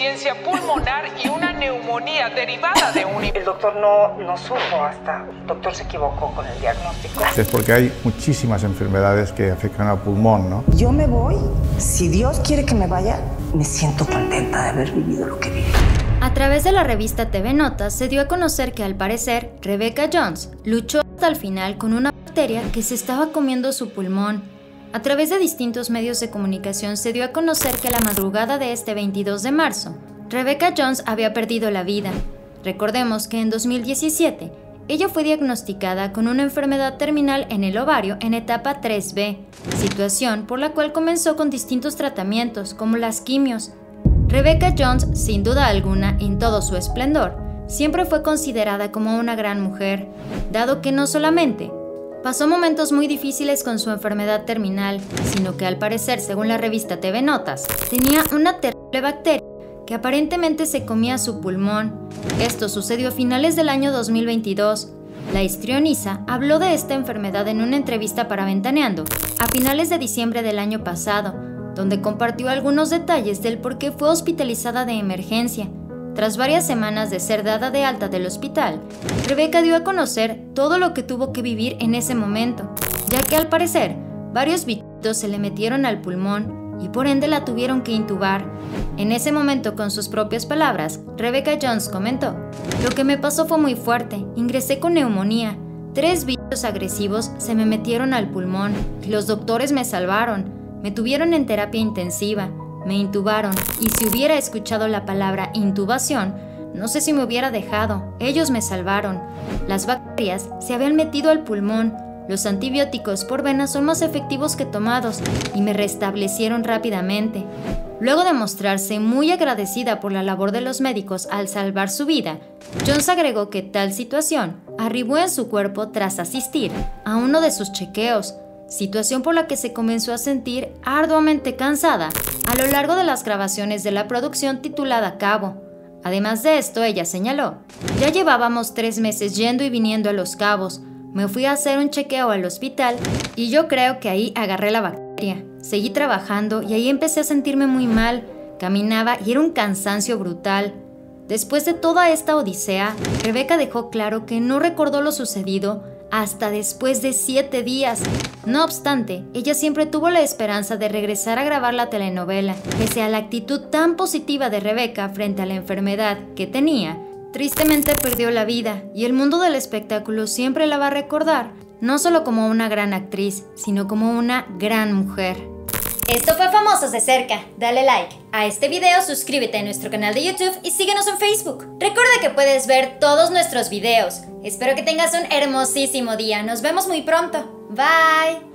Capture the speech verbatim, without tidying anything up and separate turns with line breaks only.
insuficiencia pulmonar y una neumonía derivada de un...
El doctor no, no supo hasta... El doctor se equivocó con el diagnóstico.
Es porque hay muchísimas enfermedades que afectan al pulmón, ¿no?
Yo me voy. Si Dios quiere que me vaya, me siento contenta de haber vivido lo que viví.
A través de la revista T V Notas se dio a conocer que al parecer Rebecca Jones luchó hasta el final con una bacteria que se estaba comiendo su pulmón. A través de distintos medios de comunicación se dio a conocer que a la madrugada de este veintidós de marzo, Rebecca Jones había perdido la vida. Recordemos que en dos mil diecisiete, ella fue diagnosticada con una enfermedad terminal en el ovario en etapa tres B, situación por la cual comenzó con distintos tratamientos como las quimios. Rebecca Jones, sin duda alguna, en todo su esplendor, siempre fue considerada como una gran mujer, dado que no solamente pasó momentos muy difíciles con su enfermedad terminal, sino que al parecer, según la revista T V Notas, tenía una terrible bacteria que aparentemente se comía su pulmón. Esto sucedió a finales del año dos mil veintidós. La histrioniza habló de esta enfermedad en una entrevista para Ventaneando a finales de diciembre del año pasado, donde compartió algunos detalles del por qué fue hospitalizada de emergencia. Tras varias semanas de ser dada de alta del hospital, Rebecca dio a conocer todo lo que tuvo que vivir en ese momento, ya que al parecer, varios bichitos se le metieron al pulmón y por ende la tuvieron que intubar. En ese momento, con sus propias palabras, Rebecca Jones comentó: "Lo que me pasó fue muy fuerte, ingresé con neumonía, tres bichos agresivos se me metieron al pulmón y los doctores me salvaron, me tuvieron en terapia intensiva, me intubaron y si hubiera escuchado la palabra intubación, no sé si me hubiera dejado, ellos me salvaron. Las bacterias se habían metido al pulmón, los antibióticos por vena son más efectivos que tomados y me restablecieron rápidamente". Luego de mostrarse muy agradecida por la labor de los médicos al salvar su vida, Jones agregó que tal situación arribó en su cuerpo tras asistir a uno de sus chequeos, situación por la que se comenzó a sentir arduamente cansada a lo largo de las grabaciones de la producción titulada Cabo. Además de esto, ella señaló: "Ya llevábamos tres meses yendo y viniendo a Los Cabos, me fui a hacer un chequeo al hospital y yo creo que ahí agarré la bacteria. Seguí trabajando y ahí empecé a sentirme muy mal, caminaba y era un cansancio brutal". Después de toda esta odisea, Rebecca dejó claro que no recordó lo sucedido hasta después de siete días. No obstante, ella siempre tuvo la esperanza de regresar a grabar la telenovela. Pese a la actitud tan positiva de Rebecca frente a la enfermedad que tenía, tristemente perdió la vida y el mundo del espectáculo siempre la va a recordar, no solo como una gran actriz, sino como una gran mujer.
Esto fue Famosos de Cerca. Dale like a este video, suscríbete a nuestro canal de YouTube y síguenos en Facebook. Recuerda que puedes ver todos nuestros videos. Espero que tengas un hermosísimo día. Nos vemos muy pronto. Bye.